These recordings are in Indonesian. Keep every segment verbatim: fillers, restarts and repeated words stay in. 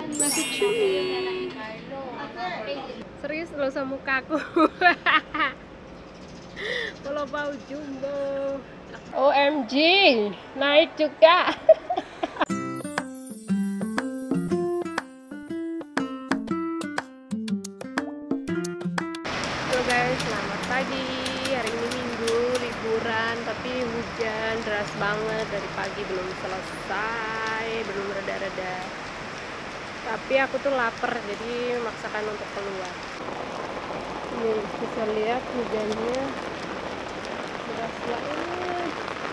Nasi cumi. Serius lo sama mukaku. Kalau mau jumbo. O M G, naik juga. Halo guys, selamat pagi. Hari ini Minggu, liburan, tapi hujan deras banget dari pagi, belum selesai, belum reda-reda. Tapi aku tuh lapar, jadi memaksakan untuk keluar. Nih, bisa lihat hujannya deras banget.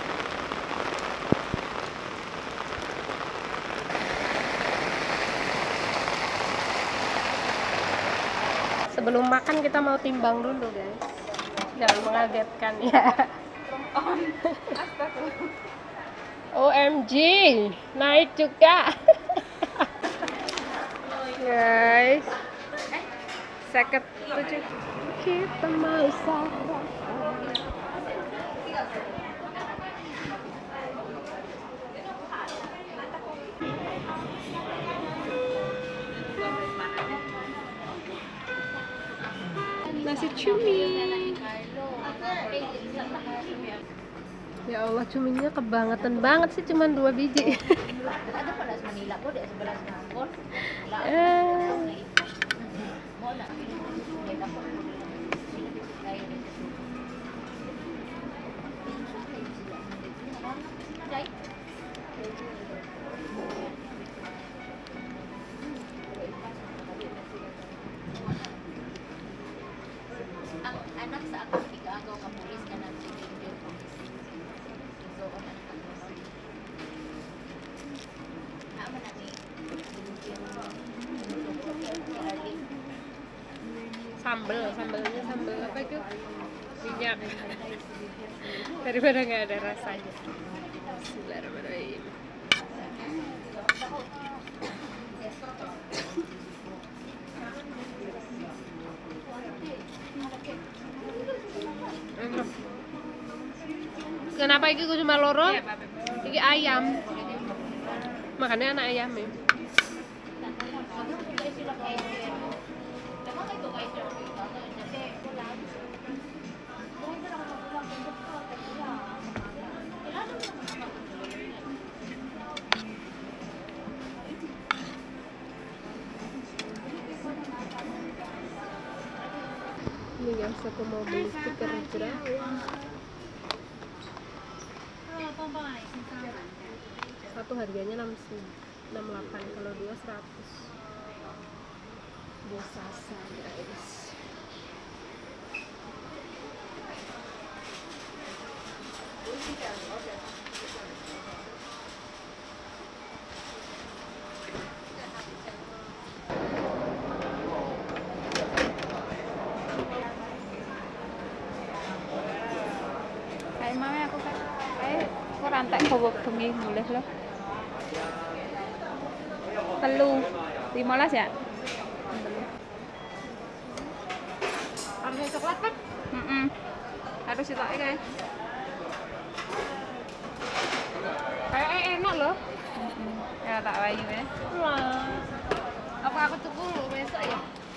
Sebelum makan kita mau timbang dulu guys, jangan mengagetkan ya. O M G, naik juga. Guys, seket tujuh kita mau sarapan. Nasi cumi. Ya Allah, cuminya kebangetan banget sih, cuman dua biji. eh. Anak sa ako igagaw ka pulis ka ng video police. So on ang pagkakas. Ama na ni. Sambel, sambelnya sambel apa itu? Minyak. Daripada nggak ada rasanya. Bismillahirrahmanirrahim. Kenapa ini gue cuma loro? Ini ayam. Makannya anak ayam ya. Ini guys, aku mau beli stiker jerawat. Satu harganya enam puluh delapan, kalau dua seratus. Bosasa guys. Kayak mama aku kan kayak aku rantai kobok bengi mulai loh. Telu lima belas ya? Harga coklat kan? Mm -mm. Harus ditoknya guys. Kayaknya enak loh. Mm -mm. Ya tak wayu ya. Wah. Apa aku tuku lu besok ya?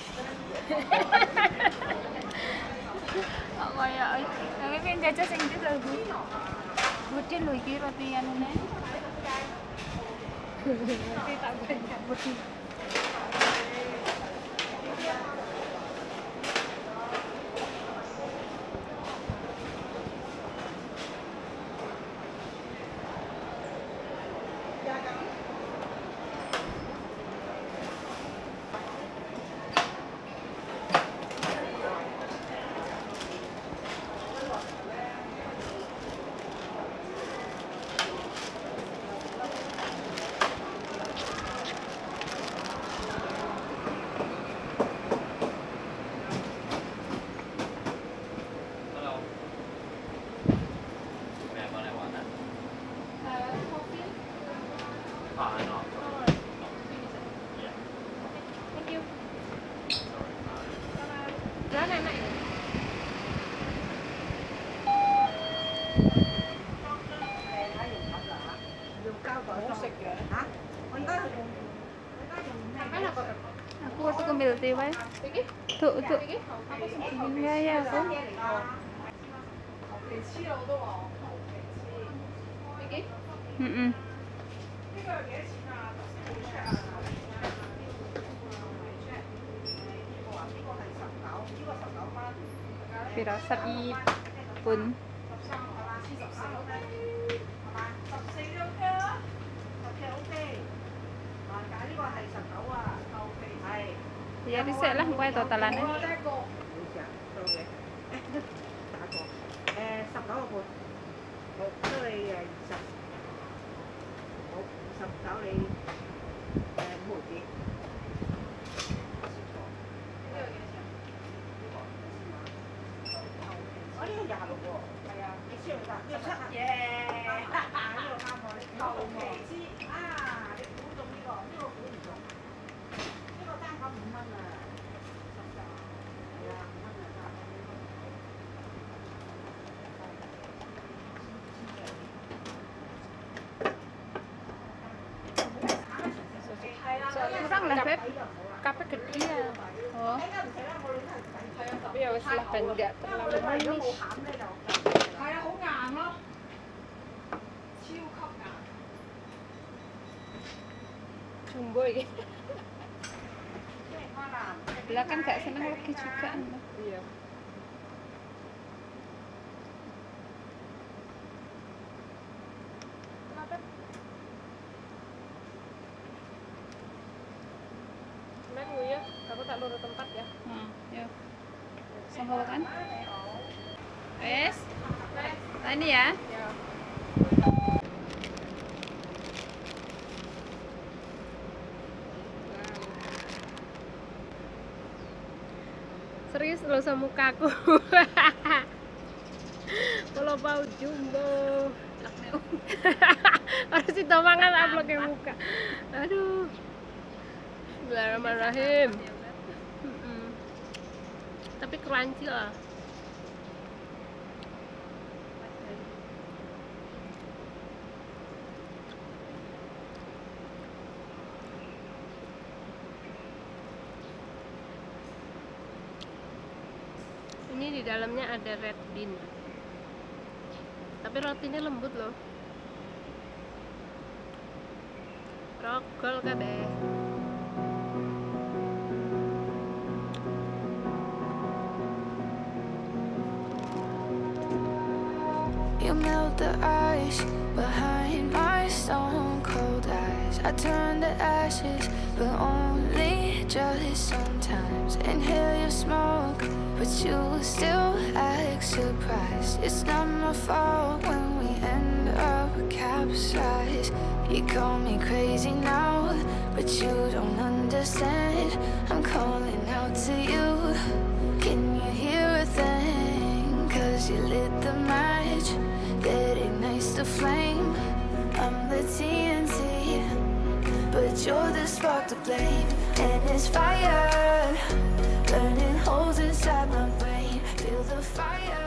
Kok kaya tapi pengen jajah sing ndi lho Bu. Budin lho iki roti anune. Tapi tak banyak budin. foto ke milti wae. Tuh, tuh. Enggak ya, aku. Mm-mm. Firasat pun ya bisa lah quay totalannya. Kurang lah Beb, kape gede ya. Oh. Tapi ya wes lah kan nggak terlalu manis. Jumbo ya. Lah kan gak seneng lagi juga. Iya. Kenapa? Men ya, aku tak lurus tempat ya. Nah, yuk. Sambal kan? Wes. Nah, ini ya. Ya. Serius lo sama mukaku. Kalau bau jumbo. Harus itu mangan upload ke muka. Aduh. Bismillahirrahmanirrahim. Mm-mm. Tapi crunchy lah. Ini di dalamnya ada red bean. Tapi rotinya lembut loh. Rogol kabeh. You melt the ice behind my stone cold eyes. I turn to ashes, but only just sometimes. Inhale your smoke, but you still act surprised. It's not my fault when we end up capsized. You call me crazy now, but you don't understand. I'm calling out to you. Can you hear a thing? Cause you lit the match that ignites the flame. I'm the T N T, but you're the spark to blame. And it's fire, burning holes inside my brain. Feel the fire.